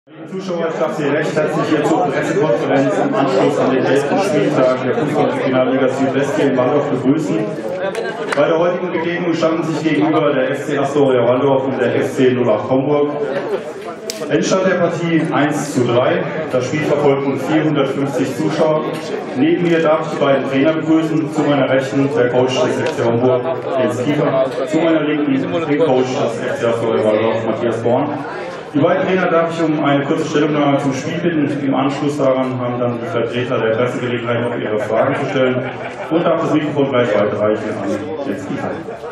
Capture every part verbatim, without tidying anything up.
Liebe Zuschauer, ich darf Sie recht herzlich hier zur Pressekonferenz im Anschluss an den elften Spieltag der Fußball-Regionalliga Südwest hier in Walldorf begrüßen. Bei der heutigen Begegnung standen sich gegenüber der F C Astoria Walldorf und der F C null acht Homburg. Endstand der Partie eins zu drei. Das Spiel verfolgten vierhundertfünfzig Zuschauer. Neben mir darf ich die beiden Trainer begrüßen. Zu meiner Rechten der Coach des F C Homburg, Jens Kiefer. Zu meiner Linken den Coach des F C Astoria Walldorf, Matthias Born. Die beiden Trainer darf ich um eine kurze Stellungnahme zum Spiel bitten. Im Anschluss daran haben dann die Vertreter der Pressegelegenheit noch ihre Fragen zu stellen und darf das Mikrofon gleich weiterreichen an Jens Kiefer.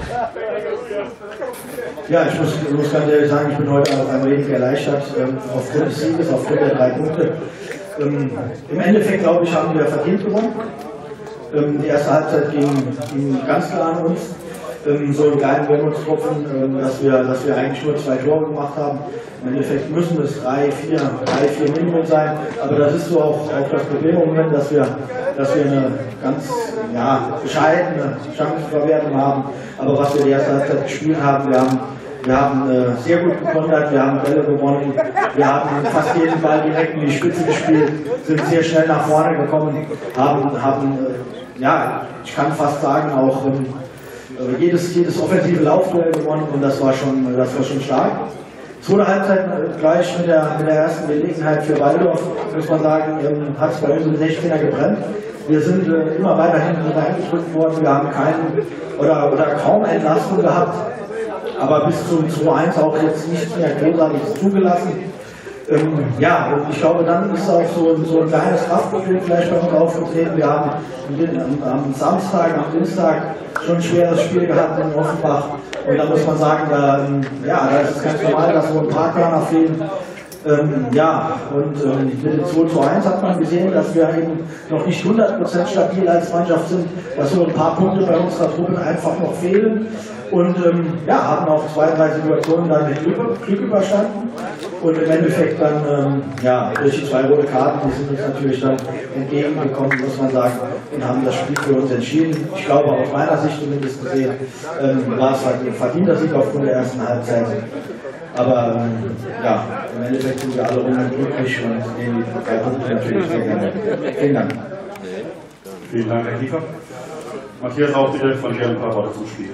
Ja, ich muss, muss ganz ehrlich sagen, ich bin heute auch ein wenig erleichtert ähm, aufgrund des Sieges, aufgrund der drei Punkte. Ähm, Im Endeffekt, glaube ich, haben wir verdient gewonnen. Ähm, die erste Halbzeit ging, ging ganz klar an uns. Ähm, so einen kleinen Wermutstropfen, ähm, dass, wir, dass wir eigentlich nur zwei Tore gemacht haben. Im Endeffekt müssen es drei, vier, drei, vier Minimum sein. Aber das ist so auch, auch das Problem im Moment, dass wir, dass wir eine ganz ja, bescheidene Chancenverwertung haben. Aber was wir die erste Halbzeit gespielt haben, wir haben Wir haben äh, sehr gut gekontert, wir haben Bälle gewonnen, wir haben fast jeden Ball direkt in die Spitze gespielt, sind sehr schnell nach vorne gekommen, haben, haben äh, ja, ich kann fast sagen, auch ähm, jedes, jedes offensive Laufduell gewonnen und das war schon, das war schon stark. Zweite Halbzeit äh, gleich mit der, mit der ersten Gelegenheit für Walldorf, muss man sagen, ähm, hat es bei uns im sechzehner gebrennt. Wir sind äh, immer weiterhin reingedrückt worden, wir haben keinen oder, oder kaum Entlastung gehabt. Aber bis zum zwei eins auch jetzt nicht mehr großartig zugelassen. Ähm, ja, und ich glaube, dann ist auch so, so ein kleines Kraftproblem vielleicht bei uns aufgetreten. Wir haben am, am Samstag, am Dienstag schon ein schweres Spiel gehabt in Offenbach. Und da muss man sagen, da, ja, da ist es ganz normal, dass so ein paar Körner fehlen. Ähm, ja, und ähm, mit dem zwei zu eins hat man gesehen, dass wir eben noch nicht hundert Prozent stabil als Mannschaft sind, dass so ein paar Punkte bei unserer Truppe einfach noch fehlen. Und ähm, ja, haben auch zwei, drei Situationen dann mit Glück, Glück überstanden. Und im Endeffekt dann, ähm, ja, durch die zwei rote Karten, die sind uns natürlich dann entgegengekommen, muss man sagen, und haben das Spiel für uns entschieden. Ich glaube, aus meiner Sicht zumindest gesehen, ähm, war es ein verdienter Sieg aufgrund der ersten Halbzeit. Aber ähm, ja, im Endeffekt sind wir alle glücklich und nehmen die drei Punkte natürlich sehr gerne. Vielen Dank. Vielen Dank, Herr Kiefer. Matthias, auch bitte von dir ein paar Worte zum Spiel.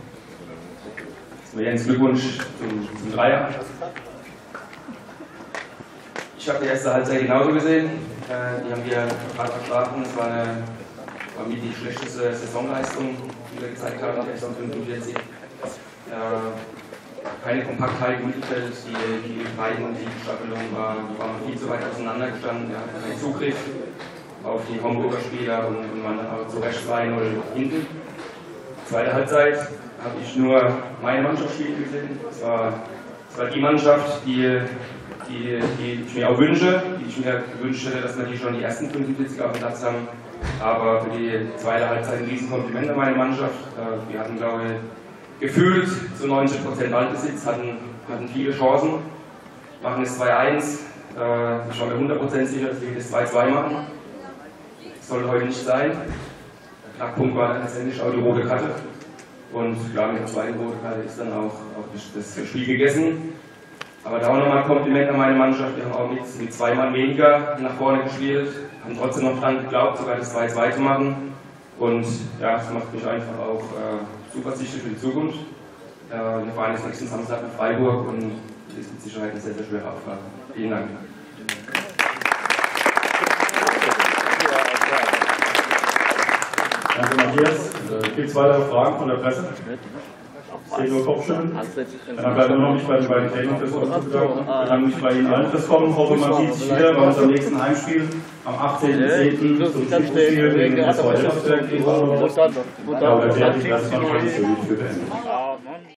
Jens, Glückwunsch zum, zum Dreier. Ich habe die erste Halbzeit genauso gesehen. Äh, die haben wir gerade verstanden. Es war, eine, war mit die schlechteste Saisonleistung, die wir gezeigt haben nach der Saison fünfundvierzig. Äh, keine Kompaktheit im Mittelfeld, die, die Breiten und die Staffelung war, waren viel zu weit auseinander gestanden. Wir hatten keinen Zugriff auf die Homburger Spieler und, und waren dann auch zu Recht zwei null hinten. Zweite Halbzeit habe ich nur meine Mannschaft spielen gesehen. Es war, es war die Mannschaft, die, die, die ich mir auch wünsche, die ich mir gewünscht hätte, dass wir die schon die ersten fünfundvierzig auf dem Platz haben. Aber für die zweite Halbzeit ein Riesenkompliment an meine Mannschaft. Wir hatten, glaube ich, gefühlt zu neunzig Prozent Ballbesitz, hatten, hatten viele Chancen, machen es zwei eins. Ich war mir hundert Prozent sicher, dass wir das zwei zwei machen. Das soll heute nicht sein. Der Knackpunkt war dann letztendlich auch die rote Karte. Und klar, mit der zweiten roten Karte ist dann auch, auch das Spiel gegessen. Aber da auch nochmal ein Kompliment an meine Mannschaft. Wir haben auch mit, mit zwei Mann weniger nach vorne gespielt, haben trotzdem noch dran geglaubt, sogar das zwei zwei zu machen. Und ja, das macht mich einfach auch äh, zuversichtlich für die Zukunft. Äh, wir fahren jetzt nächsten Samstag in Freiburg und das ist mit Sicherheit eine sehr, sehr schwere Aufgabe. Vielen Dank. Danke, Matthias. Gibt es weitere Fragen von der Presse? Ich sehe nur Kopfschütteln. Dann bleiben wir noch nicht bei den beiden Trainern fürs Kommen. Wir bedanken mich bei Ihnen allen fürs Kommen. Hoffe, man sieht sich wieder bei unserem nächsten Heimspiel am achtzehnten zehnten zum Spiel gegen das H S V Elversberg. Ich glaube, der Presse für beendet.